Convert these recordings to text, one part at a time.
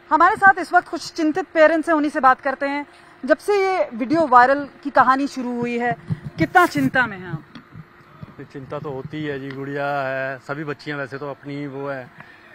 हमारे साथ इस वक्त कुछ चिंतित पेरेंट्स हैं, उन्हीं से बात करते हैं। जब से ये वीडियो वायरल की कहानी शुरू हुई है, कितना चिंता में हैं आप? चिंता तो होती है जी, गुड़िया है, सभी बच्चियां वैसे तो अपनी वो है,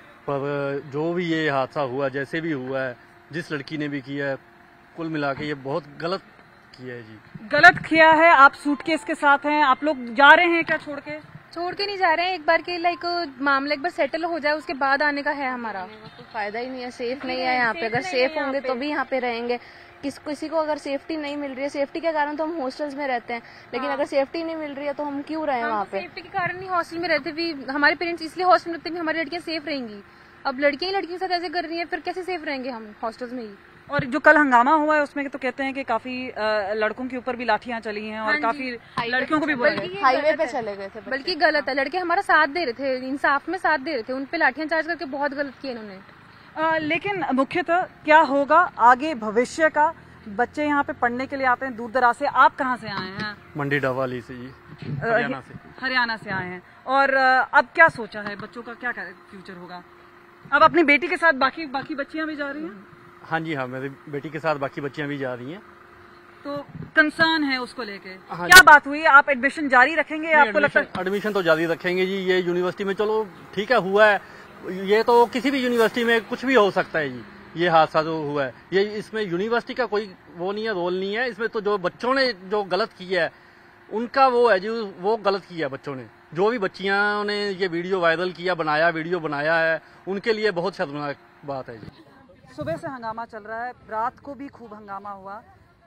पर जो भी ये हादसा हुआ, जैसे भी हुआ है, जिस लड़की ने भी किया है, कुल मिला के ये बहुत गलत किया है जी। गलत किया है। आप सूटकेस के साथ हैं, आप लोग जा रहे हैं क्या छोड़ के? छोड़ के नहीं जा रहे हैं, एक बार के लाइक मामला एक बार सेटल हो जाए उसके बाद आने का है हमारा। तो फायदा ही नहीं है, सेफ नहीं है यहाँ पे। अगर सेफ होंगे तो भी यहाँ पे रहेंगे। किसी को अगर सेफ्टी नहीं मिल रही है, सेफ्टी के कारण तो हम हॉस्टल्स में रहते हैं, लेकिन अगर सेफ्टी नहीं मिल रही है तो हम क्यों रहे वहाँ पे? सेफ्टी के कारण ही हॉस्टल में रहते भी, हमारे पेरेंट्स इसलिए हॉस्टल में रहते हैं हमारी लड़कियां सेफ रहेंगी। अब लड़कियां ही लड़कियों के साथ ऐसे कर रही हैं, फिर कैसे सेफ रहेंगे हम हॉस्टल्स में ही? और जो कल हंगामा हुआ है उसमें तो कहते हैं कि काफी लड़कों के ऊपर भी लाठियां चली हैं और काफी लड़कियों को भी बोला गया। हाईवे पे चले गए थे, बल्कि गलत है। लड़के हमारा साथ दे रहे थे, इंसाफ में साथ दे रहे थे, उन पे लाठियां चार्ज करके बहुत गलत किया इन्होंने। लेकिन मुख्यतः क्या होगा आगे भविष्य का? बच्चे यहाँ पे पढ़ने के लिए आते हैं दूर दराज से। आप कहाँ से आए हैं? मंडी डवाली से जी, हरियाणा से। हरियाणा से आए हैं। और अब क्या सोचा है, बच्चों का क्या फ्यूचर होगा? अब अपनी बेटी के साथ बाकी बच्चियां भी जा रही हैं? हाँ जी, हाँ, मेरी बेटी के साथ बाकी बच्चियां भी जा रही हैं। तो कंसर्न है उसको लेके। हाँ, क्या बात हुई? आप एडमिशन जारी रखेंगे? आपको लगता है? एडमिशन तो जारी रखेंगे जी। ये यूनिवर्सिटी में चलो ठीक है, हुआ है, ये तो किसी भी यूनिवर्सिटी में कुछ भी हो सकता है जी। ये हादसा जो हुआ है, ये इसमें यूनिवर्सिटी का कोई वो नहीं है, रोल नहीं है इसमें। तो जो बच्चों ने जो गलत किया है उनका वो है जी, वो गलत किया है बच्चों ने। जो भी बच्चियों ने ये वीडियो वायरल किया, वीडियो बनाया है, उनके लिए बहुत शर्मनाक बात है जी। सुबह से हंगामा चल रहा है, रात को भी खूब हंगामा हुआ।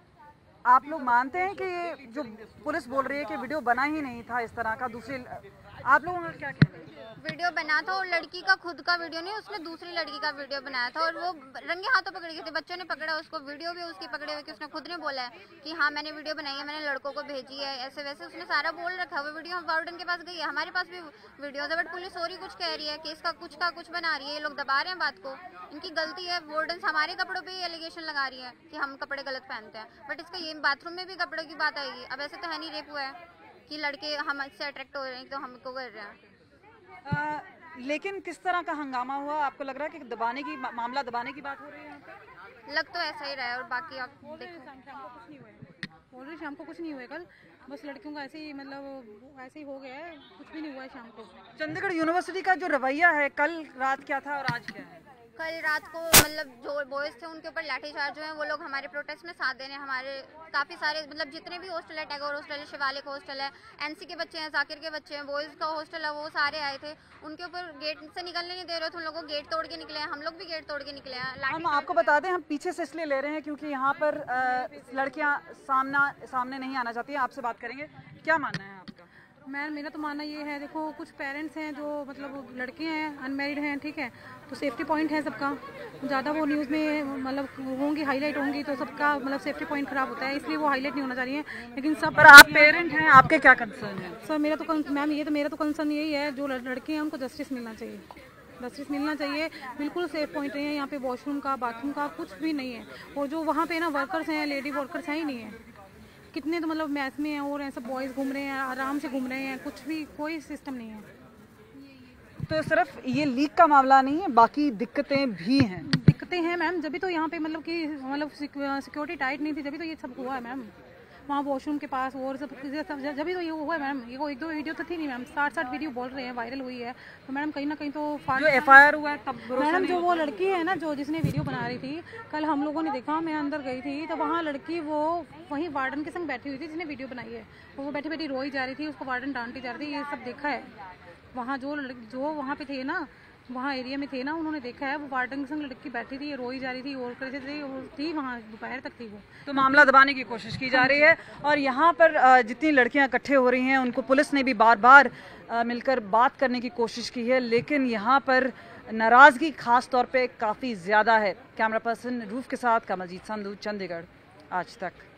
आप लोग मानते हैं कि ये जो पुलिस बोल रही है कि वीडियो बना ही नहीं था इस तरह का? दूसरी आप लोगों का क्या कहना है? वीडियो बना था और लड़की का खुद का वीडियो नहीं, उसने दूसरी लड़की का वीडियो बनाया था और वो रंगे हाथों पकड़ गए थे। बच्चों ने पकड़ा उसको, वीडियो भी उसकी पकड़े हुए कि उसने खुद ने बोला है कि हाँ मैंने वीडियो बनाई है, मैंने लड़कों को भेजी है, ऐसे वैसे उसने सारा बोल रखा है। वो वीडियो वार्डन के पास गई है, हमारे पास भी वीडियो है, बट पुलिस और ही कुछ कह रही है, केस का कुछ बना रही है। ये लोग दबा रहे हैं बात को, इनकी गलती है। वार्डन हमारे कपड़ों पे एलिगेशन लगा रही है कि हम कपड़े गलत पहनते हैं, बट इसका ये बाथरूम में भी कपड़ों की बात आएगी। अब ऐसे तो है नहीं रेप हुआ है कि लड़के हमसे अट्रैक्ट हो रहे हैं तो हमको कर रहे हैं। लेकिन किस तरह का हंगामा हुआ? आपको लग रहा है कि मामला दबाने की बात हो रही है यहाँ पे? लग तो ऐसा ही रहा है। और बाकी आप बोल रहे शाम को कुछ नहीं हुआ, कल बस लड़कियों का ऐसे ही मतलब ऐसे ही हो गया है, कुछ भी नहीं हुआ है शाम को। चंडीगढ़ यूनिवर्सिटी का जो रवैया है, कल रात क्या था और आज क्या है? कल रात को मतलब जो बॉयज थे उनके ऊपर लाठीचार्ज हुए हैं। वो लोग हमारे प्रोटेस्ट में साथ देने, हमारे काफ़ी सारे मतलब जितने भी हॉस्टल है, टैगोर हॉस्टल है, शिवालिक हॉस्टल है, एनसी के बच्चे हैं, जाकिर के बच्चे हैं, बॉयज़ का हॉस्टल है, वो सारे आए थे। उनके ऊपर गेट से निकलने नहीं दे रहे थे, उन लोगों को गेट तोड़ के निकले हैं, हम लोग भी गेट तोड़ के निकले हैं। हम आपको बता दें, हम पीछे से इसलिए ले रहे हैं क्योंकि यहाँ पर लड़कियाँ सामने नहीं आना चाहती हैं। आपसे बात करेंगे, क्या मानना है आपका? मेरा तो मानना ये है, देखो कुछ पेरेंट्स हैं जो मतलब लड़के हैं, अनमेरिड हैं, ठीक है, तो सेफ्टी पॉइंट है सबका। ज़्यादा वो न्यूज़ में मतलब होंगी, हाईलाइट होंगी तो सबका मतलब सेफ्टी पॉइंट खराब होता है, इसलिए वो हाईलाइट नहीं होना चाहिए। लेकिन सब पर आप पेरेंट हैं, आपके क्या कंसर्न है? सर मेरा तो कंसर्न यही है, जो लड़के हैं उनको जस्टिस मिलना चाहिए, जस्टिस मिलना चाहिए। बिल्कुल सेफ पॉइंट नहीं है यहाँ पे, वॉशरूम का, बाथरूम का कुछ भी नहीं है। और जो वहाँ पे ना वर्कर्स हैं, लेडी वर्कर्स हैं ही नहीं है। कितने तो मतलब मैथ में हैं और ऐसे बॉयज़ घूम रहे हैं, आराम से घूम रहे हैं, कुछ भी कोई सिस्टम नहीं है। तो सिर्फ ये लीक का मामला नहीं है, बाकी दिक्कतें भी हैं। दिक्कतें हैं मैम, जब भी तो यहाँ पे मतलब कि मतलब सिक्योरिटी टाइट नहीं थी, जब भी तो ये सब हुआ है मैम। वहाँ वॉशरूम के पास और सब जब भी तो ये हुआ है मैम। ये एक दो वीडियो तो थी नहीं मैम, 60 वीडियो बोल रहे हैं वायरल हुई है। तो मैडम कहीं ना कहीं तो जो FIR हुआ है तब मैडम जो वो लड़की है ना जो जिसने वीडियो बना रही थी, कल हम लोगों ने देखा, मैं अंदर गई थी तो वहाँ लड़की वो वहीं वार्डन के संग बैठी हुई थी जिसने वीडियो बनाई है। वो बैठी बैठी रोई जा रही थी, उसको वार्डन डांटी जा रही थी, ये सब देखा है। वहाँ जो वहाँ पे थे ना, वहाँ एरिया में थे ना, उन्होंने देखा है। वो वार्डन के संग लड़की बैठी थी, रोई जा रही थी और कर थी वहाँ, दोपहर तक थी वो। तो मामला दबाने की कोशिश की जा रही है और यहाँ पर जितनी लड़कियाँ इकट्ठे हो रही हैं उनको पुलिस ने भी बार मिलकर बात करने की कोशिश की है, लेकिन यहाँ पर नाराज़गी खास तौर पे काफ़ी ज़्यादा है। कैमरा पर्सन रूफ के साथ कमलजीत संधू, चंडीगढ़ आज तक।